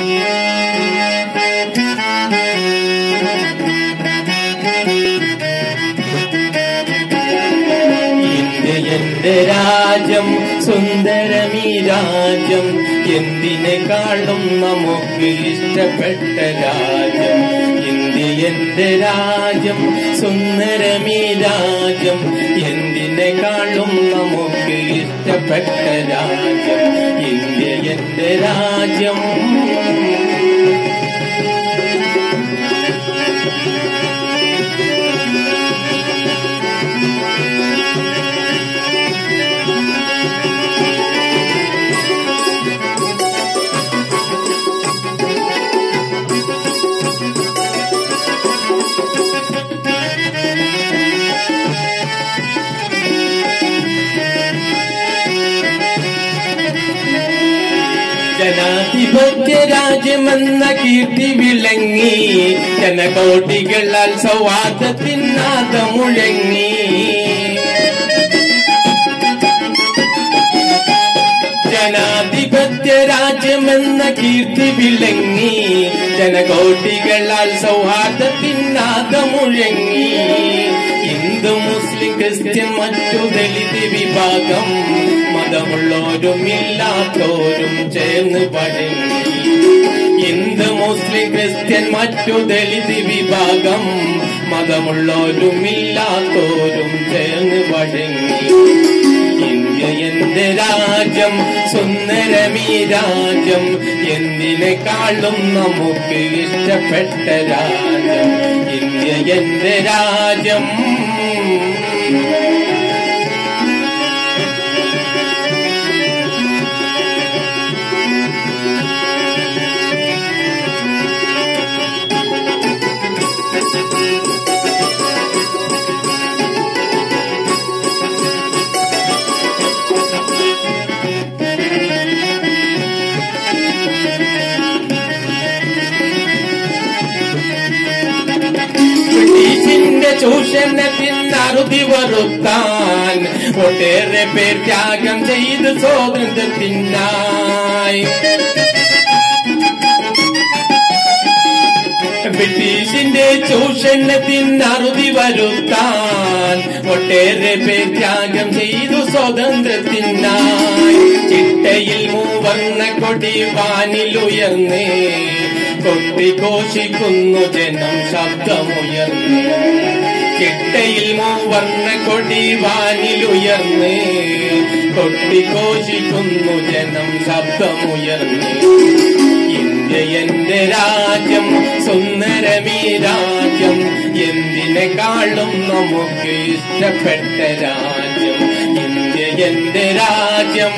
എന്റെ രാജ്യം സുന്ദരമീ രാജ്യം, എന്തിനേക്കാളും നമുക്ക് ഇഷ്ടപ്പെട്ട രാജ്യം. ഇന്ത്യ എന്റെ രാജ്യം സുന്ദരമീ രാജ്യം, എന്തിനേക്കാളും നമുക്ക് ഇഷ്ടപ്പെട്ട രാജ്യം. ഇന്ത്യ എന്റെ രാജ്യം. ജനാധിപത്യ രാജ്യമെന്ന കീർത്തി വിളങ്ങി, ജനകോടികളാൽ സൗഹാർദ്ദത്തിനാദം മുഴങ്ങി. ജനാധിപത്യ രാജ്യമെന്ന കീർത്തി വിളങ്ങി, ജനകോടികളാൽ സൗഹാർദ്ദത്തിനാദം മുഴങ്ങി. ഹിന്ദു മുസ്ലിം ക്രിസ്ത്യൻ മറ്റു ദളിത് വിഭാഗം, മതമുള്ളോരും ഇല്ലാത്തോരും ചേർന്ന് പഴങ്ങി. ഹിന്ദു മുസ്ലിം ക്രിസ്ത്യൻ മറ്റു ദളിത് വിഭാഗം, മതമുള്ളോരും ഇല്ലാത്തോരും ചേർന്ന് പഴങ്ങി. ഇന്ത്യ എന്റെ രാജ്യം സുന്ദരമീ രാജ്യം, എന്തിനേക്കാളും നമുക്ക് ഇഷ്ടപ്പെട്ട രാജ്യം. ഇന്ത്യ എന്റെ രാജ്യം. ചൂഷണത്തിന് അറുതി വരുത്താൻ ഒട്ടേറെ പേർ ത്യാഗം ചെയ്ത് സ്വാതന്ത്ര്യത്തിനായി. ബ്രിട്ടീഷിന്റെ ചൂഷണത്തിന് അറുതി വരുത്താൻ ഒട്ടേറെ പേർ ത്യാഗം ചെയ്തു സ്വാതന്ത്ര്യത്തിനായി. ചിട്ടയിൽ മൂവർണ്ണ കൊടി വാനിലുയർന്നേ, കൊട്ടിഘോഷിക്കുന്നു ജനം ശബ്ദമുയർന്ന്. ചിട്ടയിൽ മൂവർണ്ണ കൊടി വാനിലുയർന്ന്, കൊട്ടിഘോഷിക്കുന്നു ജനം ശബ്ദമുയർന്ന്. ഇന്ത്യ എന്റെ രാജ്യം സുന്ദരമീ രാജ്യം, എന്തിനേക്കാളും നമുക്ക് ഇഷ്ടപ്പെട്ട രാജ്യം. ഇന്ത്യ എന്റെ രാജ്യം.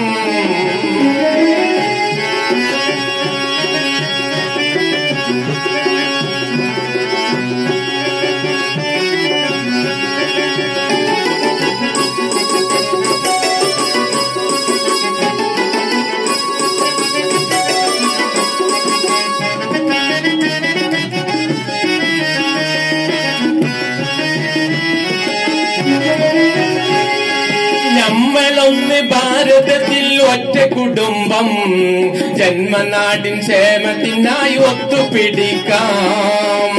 നമ്മളൊന്ന് ഭാരതത്തിൽ ഒറ്റ കുടുംബം, ജന്മനാടിൻ ക്ഷേമത്തിനായി ഒത്തുപിടിക്കാം.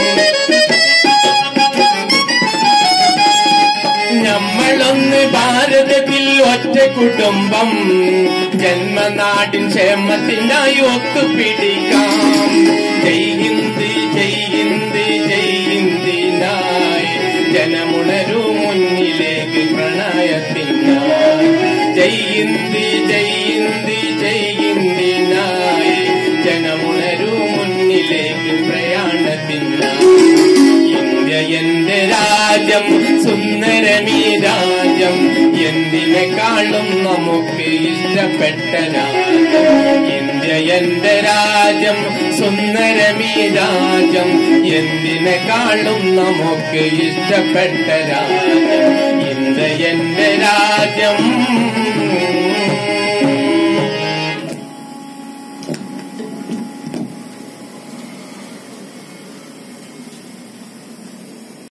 നമ്മളൊന്ന് ഭാരതത്തിൽ ഒറ്റ കുടുംബം, ജന്മനാടിൻ ക്ഷേമത്തിനായി ഒത്തുപിടിക്കാം. ജയ് ഹിന്ദ് ജയ് ഹിന്ദ് ജയ് ഹിന്ദിനായി ജനമുണരൂ മുന്നിലേക്ക് പ്രണയത്തിനായി. ജയ് ഹിന്ദ് ജയ് ഹിന്ദ് ജയ് ഹിന്ദിനായി ജനമുണരൂ മുന്നിലേക്ക് പ്രയാണത്തിനായി. ഇന്ത്യ എന്റെ രാജ്യം സുന്ദരമീ രാജ്യം, എന്തിനേക്കാളും നമുക്ക് ഇഷ്ടപ്പെട്ട രാജ്യം. ഇന്ത്യ എന്റെ രാജ്യം സുന്ദരമീ രാജ്യം, എന്തിനേക്കാളും നമുക്ക് ഇഷ്ടപ്പെട്ട രാജ്യം. ഇന്ത്യ എന്റെ